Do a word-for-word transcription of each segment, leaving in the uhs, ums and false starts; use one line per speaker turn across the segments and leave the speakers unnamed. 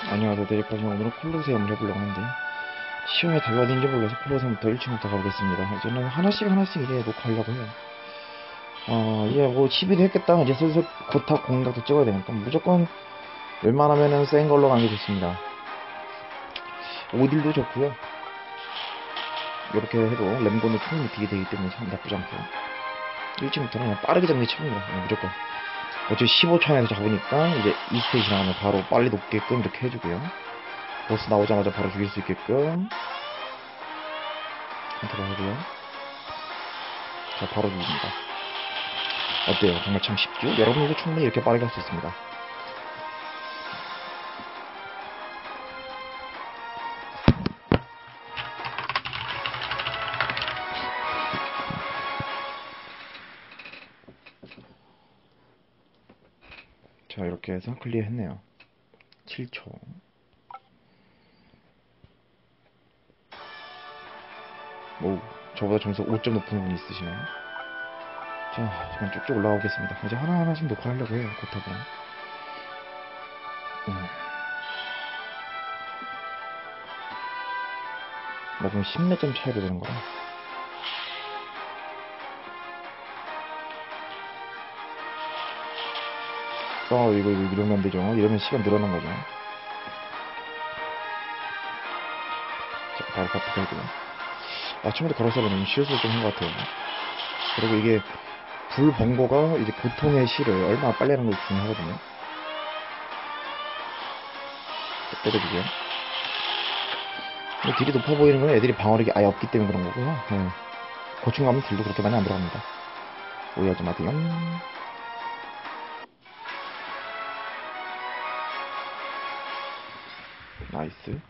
안녕하세요, 대리파님. 오늘은 콜로세움을 해보려고 하는데 시험에 답이 어딘지 몰라서 콜로세움부터 일 층부터 가보겠습니다. 이제는 하나씩 하나씩 이제 녹화하려고 해요. 어 이제 뭐 십이도 했겠다. 이제 슬슬 고탑 공략도 찍어야 되니까 무조건 웬만하면은 센 걸로 가는 게 좋습니다. 오딜도 좋고요. 이렇게 해도 램곤을 충분히 비게 되기 때문에 참 나쁘지 않고요. 일 층부터는 그냥 빠르게 잡는 게 최고입니다. 그냥 무조건 어차피 십오 층에서 잡으니까 이제 이 스테이지 지나가면 바로 빨리 높게끔 이렇게 해주고요. 보스 나오자마자 바로 죽일 수 있게끔 컨트롤 하고요. 자, 바로 죽입니다. 어때요? 정말 참 쉽죠? 여러분들도 충분히 이렇게 빠르게 할 수 있습니다. 자, 이렇게 해서 클리어 했네요. 칠 초. 오, 저보다 점수 오 점 높은 분이 있으시네요. 자, 지금 쭉쭉 올라오겠습니다. 이제 하나하나씩 녹화하려고 해요, 고탑은. 음. 나 지금 십몇 점 차이로 되는 거라. 어, 이거, 이거, 이러면 안 되죠. 이러면 시간 늘어난 거죠. 자, 바로 바쁘게 하고요. 아침부터 가로사를 너무 실수를 좀 한 것 같아요. 그리고 이게, 불번거가 이제 고통의 시를 얼마나 빨리 하는 게 중요하거든요. 때려주고요. 딜이 높아 보이는 건 애들이 방어력이 아예 없기 때문에 그런 거고요. 네. 고충 가면 딜도 그렇게 많이 안 들어갑니다. 오해하지 마세요. 나이스.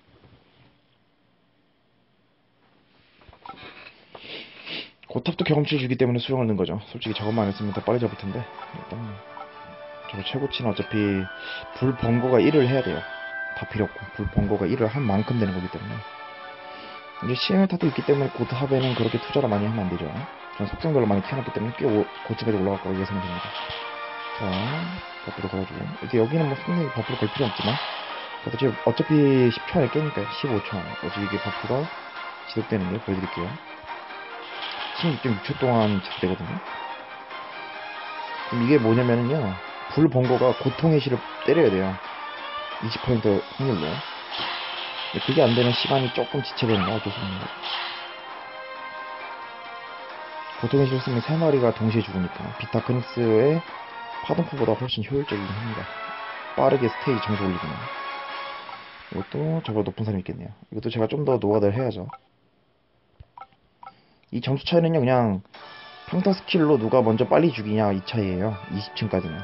고탑도 경험치 주기 때문에 수용을 넣은 거죠. 솔직히 저것만 했으면 더 빨리 잡을 텐데. 일단 저거 최고치는 어차피 불 번거가 일을 해야 돼요. 다 필요 없고 불 번거가 일을 한 만큼 되는 거기 때문에. 이제 씨엠에타도 있기 때문에 고탑에는 그렇게 투자를 많이 하면 안 되죠. 전 속성별로 많이 키워놨기 때문에 꽤 오, 고치까지 올라갈 거라고 예상이 됩니다. 자, 버프로 걸어주고. 이제 여기는 뭐 상당히 버프로 걸 필요 없지만, 어차피, 어차피 십 초 안에 깨니까 십오 초. 어차피 이게 버프가 지속되는 게 보여드릴게요. 십육 점 육 초 동안 지속되거든요. 그럼 이게 뭐냐면은요, 불 번거가 고통의 시를 때려야 돼요. 이십 퍼센트 확률로. 그게 안 되는 시간이 조금 지체되는 거 어쩔 수 없는 거죠. 고통의 시를 쓰면 세 마리가 동시에 죽으니까 비타크닉스의 파동포보다 훨씬 효율적이긴 합니다. 빠르게 스테이지 점수 올리기는. 이것도 저보다 높은 사람이 있겠네요. 이것도 제가 좀 더 노가다를 해야죠. 이 점수 차이는요, 그냥 평타 스킬로 누가 먼저 빨리 죽이냐 이 차이에요. 이십 층까지는.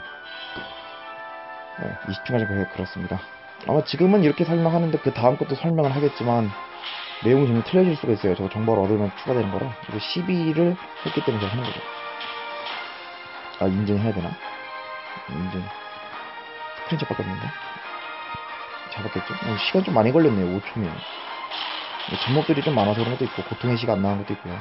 네, 이십 층까지는 그렇습니다. 아마 지금은 이렇게 설명하는데 그 다음 것도 설명을 하겠지만 내용이 좀 틀려질 수가 있어요. 저거 정보를 얻으면 추가되는 거라. 이거 십이를 했기 때문에 제가 하는 거죠. 아, 인증해야 되나? 인증. 스크린샷 바꿨는데. 잡았겠죠? 어, 시간 좀 많이 걸렸네요. 오 초면. 접목들이 좀 많아서 그런 것도 있고, 고통의 시가 안 나는 것도 있고요.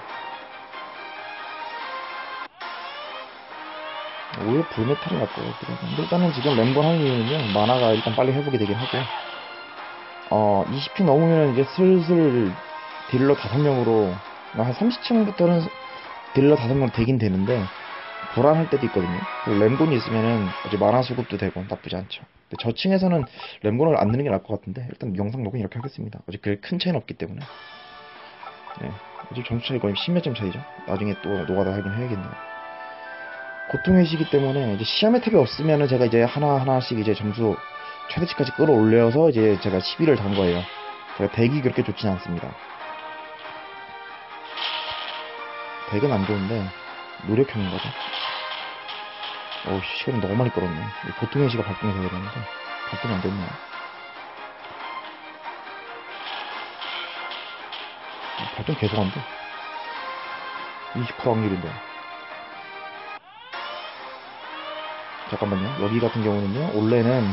오히려 불메탈이 낫고요. 근데 일단은 지금 램건 하는 이유는요, 만화가 일단 빨리 회복이 되긴 하고, 어, 이십 층 넘으면 이제 슬슬 딜러 다섯 명으로, 한 삼십 층부터는 딜러 다섯 명 되긴 되는데, 불안할 때도 있거든요. 램곤이 있으면은 어제 만화 수급도 되고 나쁘지 않죠. 근데 저층에서는 램곤을 안 넣는 게 나을 것 같은데 일단 영상 녹음 이렇게 하겠습니다. 어제 그게 큰 차이는 없기 때문에. 네. 어제 점수 차이 거의 십몇 점 차이죠. 나중에 또 노가다 하긴 해야겠네요. 고통의 시기 때문에 이제 시험의 탑이 없으면은 제가 이제 하나하나씩 이제 점수 최대치까지 끌어올려서 이제 제가 십일을 단 거예요. 제가 백이 그렇게 좋진 않습니다. 백은 안 좋은데 노력형인 거죠. 어우, 시간이 너무 많이 끌었네. 보통의 시가 발동이 되야 되는데 발동이 안 됐네요. 발동 계속 안 돼. 이십 퍼센트 확률인데. 잠깐만요. 여기 같은 경우는요, 원래는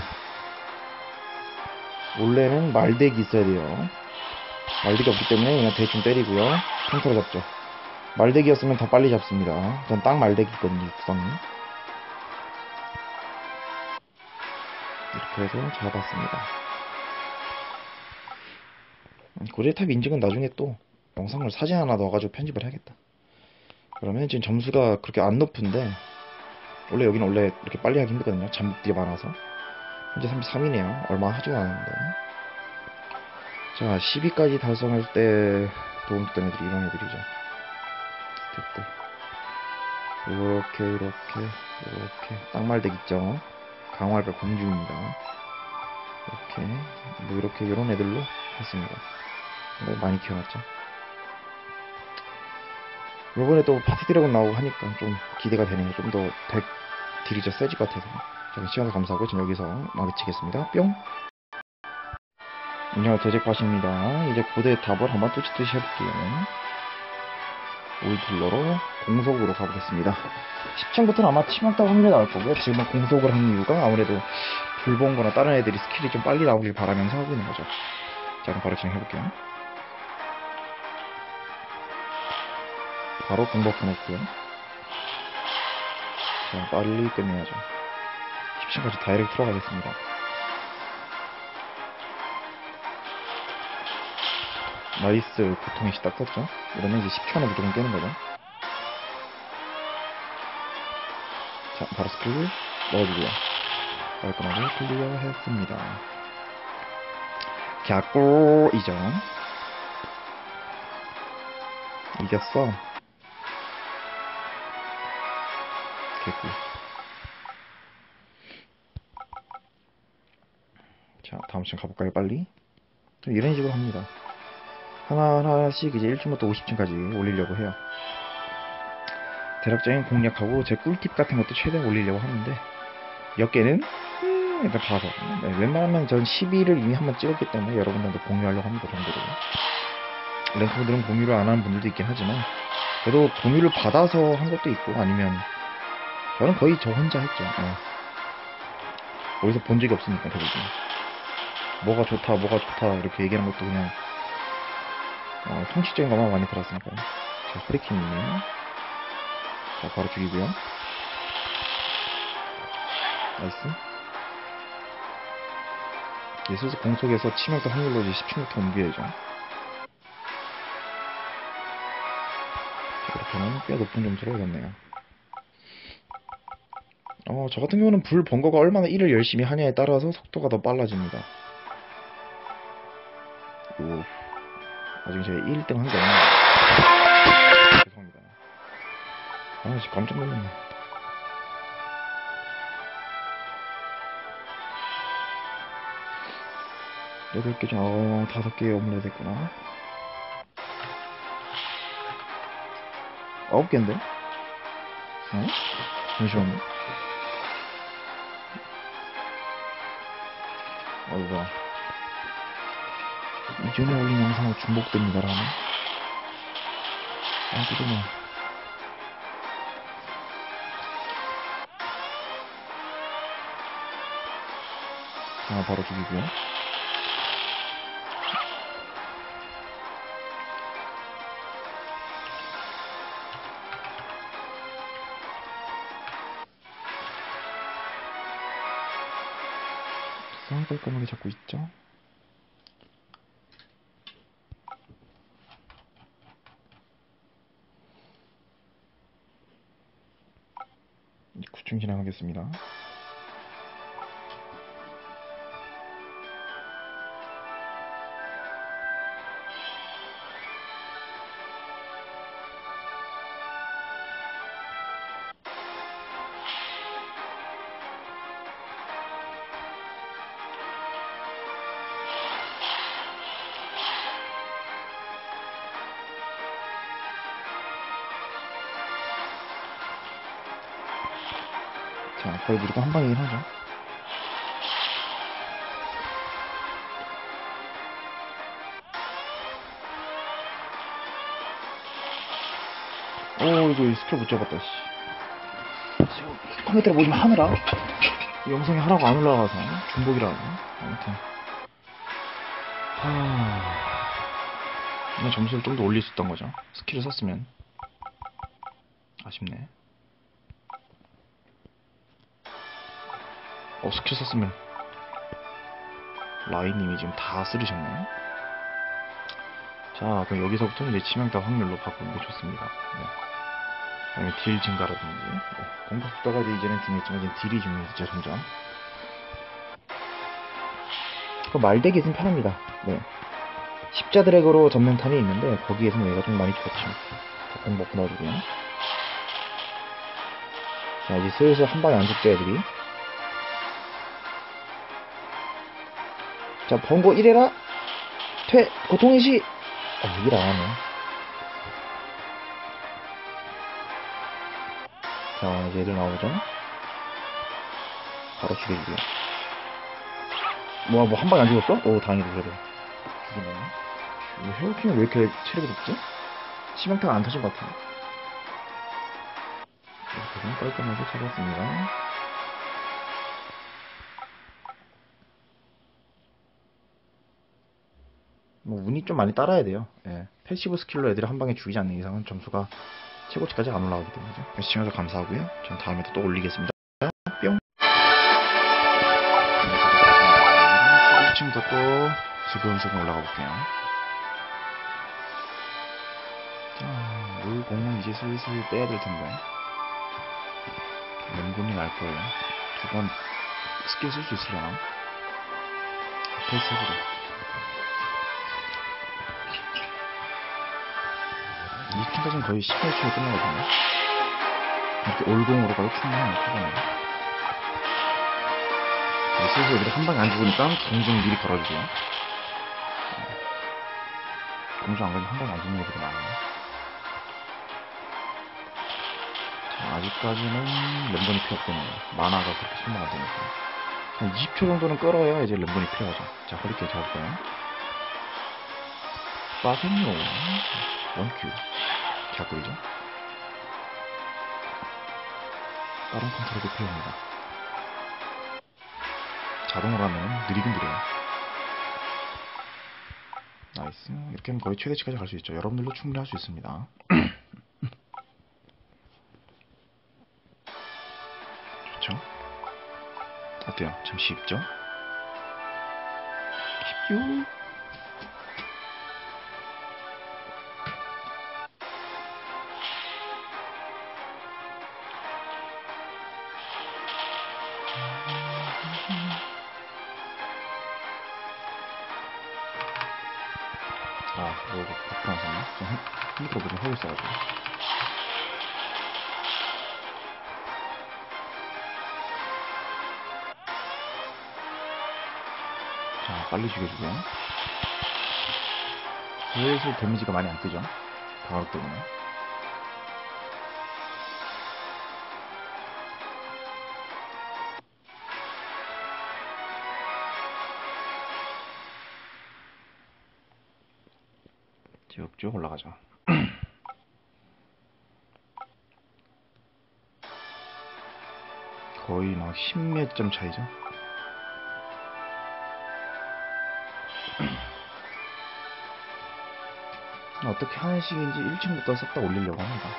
원래는 말대기 있어야 돼요. 말대기 없기 때문에 그냥 대충 때리고요. 평타로 잡죠. 말대기였으면 더 빨리 잡습니다. 전 딱 말대기 있거든요, 육성이. 이렇게 해서 잡았습니다. 고재탑 인증은 나중에 또 영상을 사진 하나 넣어가지고 편집을 해야겠다. 그러면 지금 점수가 그렇게 안 높은데, 원래 여기는 원래 이렇게 빨리 하기 힘들거든요. 잠복들이 많아서. 현재 삼십삼이네요. 얼마 하지도 않았는데. 자, 십 위까지 달성할 때 도움 줬던 애들이 이런 애들이죠. 스텝들. 이렇게 이렇게 이렇게 땅말댁 있죠. 강화할 공주입니다. 이렇게 뭐 이렇게 이런 애들로 했습니다. 많이 키워놨죠. 요번에 또 파티 드래곤 나오고 하니까 좀 기대가 되네요. 좀 더 덱 딜이 좀 세질 것 같아서. 자, 시간 감사하고 지금 여기서 마치겠습니다. 뿅. 안녕, 대제팟입니다. 이제 고대 답을 한번 뚜치뚜치 해볼게요. 올딜러로 공속으로 가보겠습니다. 십 층부터는 아마 치명타 확률이 나올 거고요. 지금은 공속을 한 이유가 아무래도 불본거나 다른 애들이 스킬이 좀 빨리 나오길 바라면서 하고 있는 거죠. 자, 그럼 바로 진행해볼게요. 바로 공법 보냈고요. 자, 빨리 끝내야죠. 십 층까지 다이렉트 들어가겠습니다. 나이스. 고통의 시 딱 떴죠. 이러면 이제 십 초 안에 무조건 깨는 거죠. 자, 바로 스킬 넣어주고요. 깔끔하게 클리어 했습니다. 갸꼬이죠. 이겼어. 개꿀. 자, 다음 층 가볼까요, 빨리? 이런 식으로 합니다. 하나하나씩 이제 일 층부터 오십 층까지 올리려고 해요. 대략적인 공략하고 제 꿀팁 같은 것도 최대한 올리려고 하는데, 몇 개는 음, 일단 봐서. 네, 웬만하면 전 십 위를 이미 한번 찍었기 때문에 여러분들한테 공유하려고 합니다. 정도로. 랭크분들은 공유를 안 하는 분들도 있긴 하지만, 그래도 공유를 받아서 한 것도 있고, 아니면 저는 거의 저 혼자 했죠. 네. 어디서 본 적이 없으니까 대부분. 뭐가 좋다, 뭐가 좋다 이렇게 얘기하는 것도 그냥 어, 통치적인 것만 많이 들었으니까요. 자, 프리킹님. 자, 바로 죽이고요. 나이스. 이제 슬슬 공속에서 치명타 확률로 이제 십 층부터 옮겨야죠. 자, 이렇게는 꽤 높은 점수로 얻었네요. 어, 저 같은 경우는 불 번거가 얼마나 일을 열심히 하냐에 따라서 속도가 더 빨라집니다. 오, 아직 제가 일 등 한 게 없네요. 죄송합니다. 아, 진짜 깜짝 놀랐네. 여덟 개 중, 어, 다섯 개 업로드 됐구나. 아홉 개인데? 어? 잠시만요. 어이구야. 이전에 올린 영상으로 중복됩니다라는. 아, 그러네. 자, 바로 죽이고요. 깔끔하게 잡고 있죠. 구 층 진행하겠습니다. 자, 거의 무조건 한 방이긴 하죠. 오, 이거 스킬 못 잡았다, 씨. 지금 컴퓨터를 뭐 좀 하느라 영상이 하나가 안 올라가서 중복이라 아무튼 하... 그냥 점수를 좀 더 올릴 수 있던 거죠. 스킬을 썼으면. 아쉽네. 어, 스킬 썼으면 라인님이 지금 다 쓰르셨네. 자, 그럼 여기서부터는 이제 치명타 확률로 바꾸는 게 좋습니다. 네. 아니면 딜 증가라든지. 네. 공격 속도가 이제는 중요했지만 이제 딜이 중요해지죠, 점점. 그 말대기 있으면 편합니다. 네. 십자 드래그로 접는 턴이 있는데 거기에서는 얘가 좀 많이 좋죠. 자, 공 먹고 넣어주고요. 자, 이제 슬슬 한 방에 안 죽죠, 애들이. 자, 번고 이래라. 퇴 고통의 시. 아, 얘기를 안 하네. 자, 이제 애들 나오죠. 바로 죽여주고요. 뭐야, 뭐 한 방에 안 죽었어? 오, 다행이다, 그래도. 죽이네. 뭐 헤어킹은 왜 이렇게 체력이 높지? 치명타가 안 터진 것 같아요. 이렇게 깔끔하게 잡았습니다. 뭐 운이 좀 많이 따라야 돼요. 예. 패시브 스킬로 애들이 한 방에 죽이지 않는 이상은 점수가 최고치까지 안 올라가기 때문이죠. 시청해주셔서 감사하고요. 전 다음에 또 올리겠습니다. 뿅. 일 층부터 또 슬금슬금 올라가 볼게요. 자, 물공은 이제 슬슬 빼야 될 텐데. 맹군이 날 거예요. 두 번 스킬 쓸 수 있으려나? 패스 해보자. 이 층까지는 거의 십팔 초에 끝나거든요. 이렇게 올공으로 가도 충분해요, 초반에. 슬슬 애들이 한 방에 안 죽으니까 공중 미리 걸어주고요. 공중 안 걸리면 한 방에 안 죽는 애들이 많아요. 자, 아직까지는 램본이 필요 없겠네요. 만화가 그렇게 소모가 안 되니까. 한 이십 초 정도는 끌어야 이제 램본이 필요하죠. 자, 허리케인 잡을까요? 빠생요. 원큐. 개꿀이죠. 다른 컨트롤도 필요합니다. 자동으로 하면 느리긴 느려요. 나이스. 이렇게 하면 거의 최대치까지 갈 수 있죠. 여러분들도 충분히 할 수 있습니다. 좋죠? 어때요? 참 쉽죠? 쉽죠? 아, 뭐, 복통하셨네. 핸드폰 좀 하고 있어가지고. 자, 빨리 죽여주고요. 슬슬 데미지가 많이 안 뜨죠? 방어력 때문에. 쭉쭉 올라가죠. 거의 막 십몇 점 차이죠. 어떻게 하는 식인지 일 층부터 싹 다 올리려고 합니다.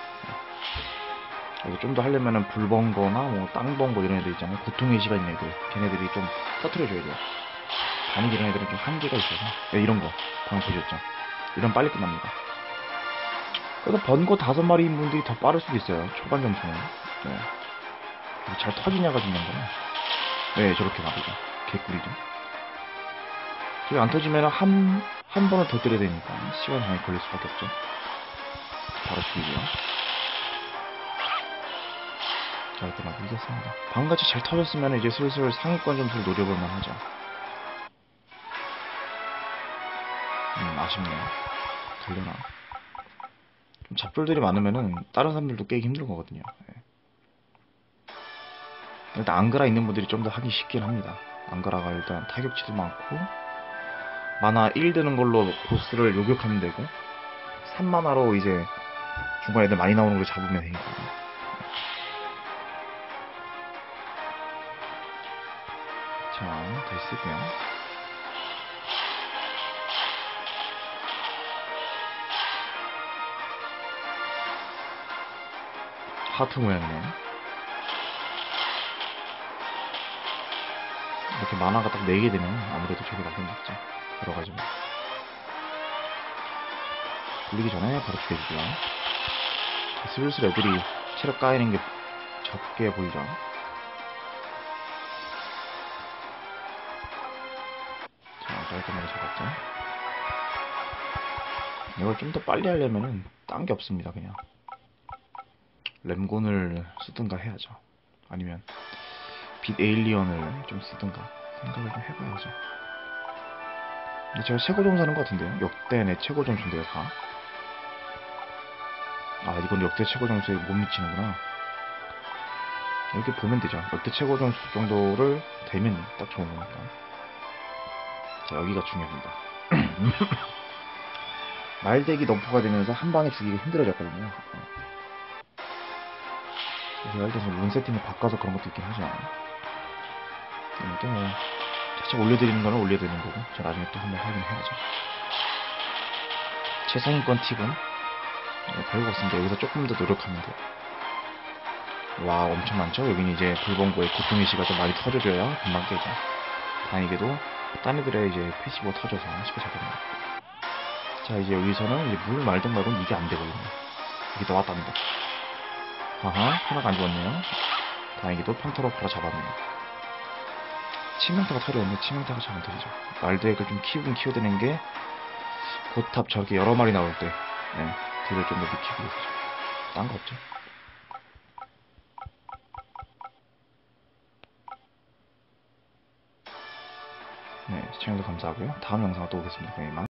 좀 더 하려면은 불번거나 뭐 땅번거 이런 애들 있잖아요. 고통의 시간 있는 애들. 걔네들이 좀 터트려줘야 돼요. 단위 이런 애들은 좀 한계가 있어서. 네, 이런 거. 방금 보셨죠? 이런 빨리 끝납니다. 그래서 번거 다섯 마리인 분들이 더 빠를 수도 있어요. 초반 점수는. 네. 잘 터지냐가 중요한 거는. 네, 저렇게 말이죠. 개꿀이죠. 저게 안 터지면 한, 한 번을 더 때려야 되니까 시간이 많이 걸릴 수밖에 없죠. 바로 죽이고요. 자, 이렇게 막 이겼습니다. 방금같이 잘 터졌으면 이제 슬슬 상위권 점수를 노려볼만 하죠. 음, 아쉽네요. 걸려나. 좀 잡돌들이 많으면은 다른 사람들도 깨기 힘든 거거든요. 네. 일단 앙그라 있는 분들이 좀 더 하기 쉽긴 합니다. 앙그라가 일단 타격치도 많고 만화 일 드는 걸로 보스를 요격하면 되고 삼 만화로 이제 중간 애들 많이 나오는 걸 잡으면 되니까. 자, 다시 쓰고요. 하트 모양이네. 이렇게 만화가 딱 네 개 되면 아무래도 저기 나긴 낫죠. 여러 가지 뭐. 굴리기 전에 바로 죽여주고요. 슬슬 애들이 체력 까이는 게 적게 보이죠. 자, 깔끔하게 잡았죠. 이걸 좀 더 빨리 하려면은 딴 게 없습니다. 그냥 램곤을 쓰든가 해야죠. 아니면 빛 에일리언을 좀 쓰든가 생각을 좀 해봐야죠. 근데 제가 최고 점수 하는 것 같은데요. 역대 내 최고 점수인데요, 다. 아, 이건 역대 최고 점수에 못 미치는구나. 이렇게 보면 되죠. 역대 최고 점수 정도를 되면 딱 좋은 거니까. 자, 여기가 중요합니다. 말대기 너프가 되면서 한 방에 죽이기 힘들어졌거든요. 그래서 예를 들어서 룬 세팅을 바꿔서 그런 것도 있긴 하죠. 또 뭐, 살짝 올려드리는 거는 올려드리는 거고, 저 나중에 또 한번 확인해야죠. 최상위권 팁은 네, 별거 없습니다. 여기서 조금 더 노력하면 돼요. 와, 엄청 많죠? 여기는 이제 불본고의 고통의 시가 좀 많이 터져줘야 금방 깨죠. 다행히도 딴 애들의 이제 패시브가 터져서 쉽게 잡아냅니다. 자, 이제 여기서는 이제 물 말든 말든 이게 안 되거든요. 이게 나왔답니다. 아하, 하나가 안 죽었네요. 다행히도 평타로 바로 잡았네요. 치명타가 터졌는데 치명타가 잘 안 터지죠. 말드액을 좀 키우긴 키워드는 게 고탑 저렇게 여러 마리 나올 때 네, 딜을 좀 더 느끼고 있죠. 딴 거 없죠. 네, 시청해주셔서 감사하고요. 다음 영상으로 또 오겠습니다. 그럼 이만.